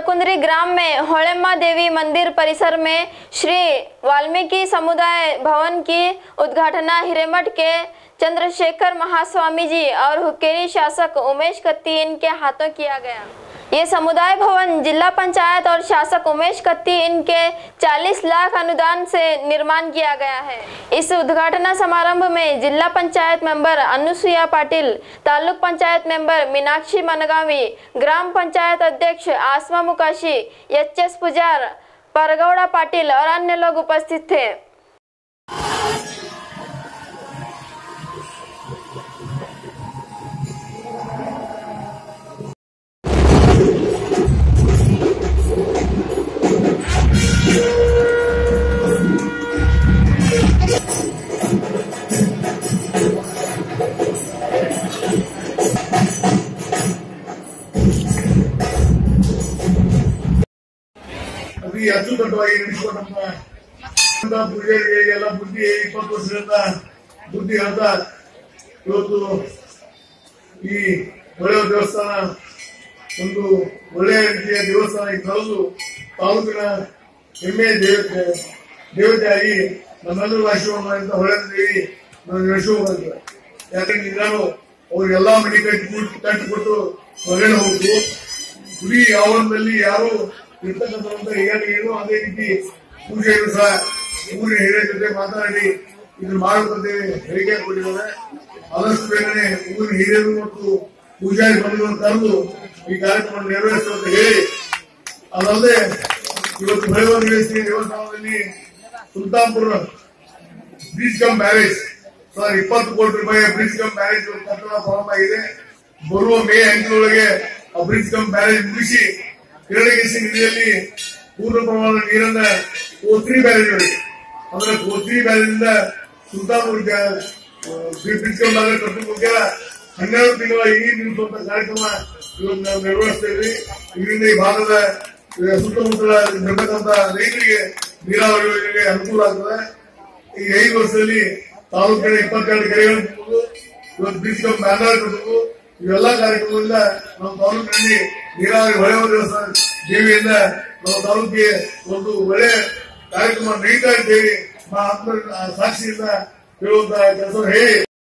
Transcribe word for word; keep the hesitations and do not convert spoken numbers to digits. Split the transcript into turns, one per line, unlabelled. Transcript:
चौकुंद्री ग्राम में होलेम्मा देवी मंदिर परिसर में श्री वाल्मीकि समुदाय भवन की उद्घाटना हिरेमठ के चंद्रशेखर महास्वामी जी और हुक्केरी शासक उमेश कत्ती इनके हाथों किया गया। ये समुदाय भवन जिला पंचायत और शासक उमेश कत्ती इनके चालीस लाख अनुदान से निर्माण किया गया है। इस उद्घाटन समारंभ में जिला पंचायत मेंबर अनुसुया पाटिल, तालुक पंचायत मेंबर मीनाक्षी मनगावी, ग्राम पंचायत अध्यक्ष आसमा मुकाशी, एच एस पुजार, परगौड़ा पाटिल और अन्य लोग उपस्थित थे।
अभी अचुकಟ್ಟವಾಗಿ ನಡೆಸಿಕೊಂಡ ಪೂಜೆಗಳಿಗೆಲ್ಲ ಬುದ್ಧಿ ಇಪ್ಪತ್ತು ವರ್ಷದಿಂದ ಬುದ್ಧಿ ಹೇಳ್ತಾ ಇವತ್ತು ಈ ಒಳ್ಳೆಯ ದೇವಸ್ಥಾನ ಒಂದು ಒಳ್ಳೆಯ ರೀತಿಯ ದೇವಸ್ಥಾನ ಕಳೆದು ತಾಲೂಕಿನ ಹೆಮ್ಮೆ ದೇವತೆ ದೇವತೆಯಾಗಿ ನಮ್ಮೆಲ್ಲರೂ ಆಶೀರ್ವಾದ ಮಾಡಿದಂತ ಒಳ್ಳೆಯ ದೇವಿ ನಾವು ನಡೆಸೋದು. ಯಾಕಂದ್ರೆ ನಾನು ಅವ್ರಿಗೆಲ್ಲಾ ಮನೆ ಕಟ್ಟಿ ಕಟ್ಟಿಕೊಟ್ಟು ಹೊರಗಡೆ ಹೋಗುದು ಗುಡಿ ಆವರಣದಲ್ಲಿ ಯಾರು ಇರ್ತಕ್ಕಂಥ ಏನು ಅದೇ ರೀತಿ ಪೂಜೆಯನ್ನು ಸಹ ಊರಿನ ಹಿರಿಯರ ಜೊತೆ ಮಾತನಾಡಿ ಇದನ್ನು ಮಾಡಬೇಕಂತೇಳಿ ಹೇಳಿಕೆ ಕೊಟ್ಟಿದ್ದಾರೆ. ಆದಷ್ಟು ಬೇಗನೆ ಊರಿನ ಹಿರಿಯರು ಮತ್ತು ಪೂಜಾರಿ ಬಂಧುಗಳನ್ನು ಕರೆದು ಈ ಕಾರ್ಯಕ್ರಮ ನೆರವೇರಿಸುವಂತ ಹೇಳಿ, ಅದಲ್ಲದೆ ಇವತ್ತು ಬೆಳವಣಿಗೆ ದೇವಸ್ಥಾನದಲ್ಲಿ ಸುಲ್ತಾನ್ಪುರ ಬ್ರಿಡ್ಜ್ ಕಮ್ ಬ್ಯಾರೇಜ್ ಸುಮಾರು ಇಪ್ಪತ್ತು ಕೋಟಿ ರೂಪಾಯಿ ಬ್ರಿಡ್ಜ್ ಕಮ್ ಬ್ಯಾರೇಜ್ ಕಟ್ಟಡ ಪ್ರಾರಂಭ ಆಗಿದೆ. ಬರುವ ಮೇ ಅಂಚಿನೊಳಗೆ ಆ ಬ್ರಿಡ್ಜ್ ಕಮ್ ಬ್ಯಾರೇಜ್ ಮುಗಿಸಿ ಕಿರಣಗೇಸಿ ನದಿಯಲ್ಲಿ ಪೂರ್ಣ ಪ್ರಮಾಣದ ನೀರನ್ನ ಕೋತ್ರಿ ಬ್ಯಾರೇಜ್ ಒಳಗೆ ಅಂದ್ರೆ ಕೋತ್ರಿ ಬ್ಯಾರೇಜ್ ಇಂದ ಸುಲ್ತಾನ್ಪುರ ಬ್ರಿಡ್ಜ್ ಕಮ್ ಬ್ಯಾರೇಜ್ ಕಟ್ಟುವುದಕ್ಕೆ ಹನ್ನೆರಡು ತಿಂಗಳ ಈ ನಿಲ್ಲಿಸುವಂತ ಕಾರ್ಯಕ್ರಮ ಇವತ್ತು ನಾವು ನಿರ್ವಹಿಸ್ತೇವೆ. ಇದರಿಂದ ಈ ಭಾಗದ ಸುತ್ತಮುತ್ತಲ ಇರತಕ್ಕಂತ ರೈತರಿಗೆ ನೀರಾವರಿ ಯೋಜನೆಗೆ ಅನುಕೂಲ ಆಗ್ತದೆ. ಈ ಐದು ವರ್ಷದಲ್ಲಿ ತಾಲೂಕಿನ ಇಪ್ಪತ್ತೆರಡು ಕೆರೆಗಳು ತುಂಬುದು, ಇವತ್ತು ಬ್ರಿಡ್ಜ್ ಕಮ್ ಬ್ಯಾನರ್ ಕಟ್ಟುವುದು, ಇವೆಲ್ಲ ಕಾರ್ಯಕ್ರಮದಿಂದ ನಮ್ಮ ತಾಲೂಕಿನಲ್ಲಿ ನೀರಾವರಿ ಹೊಳೆ ದೇವಸ್ಥಾನ ದೇವಿಯಿಂದ ನಮ್ಮ ತಾಲೂಕಿಗೆ ಒಂದು ಒಳ್ಳೆ ಕಾರ್ಯಕ್ರಮ ನಡೀತಾ ಇದ್ದೇವೆ ಆತ್ಮ ಸಾಕ್ಷಿಯಿಂದ ಹೇಳುವಂತಹ ಕೆಲಸ ಹೇಳಿ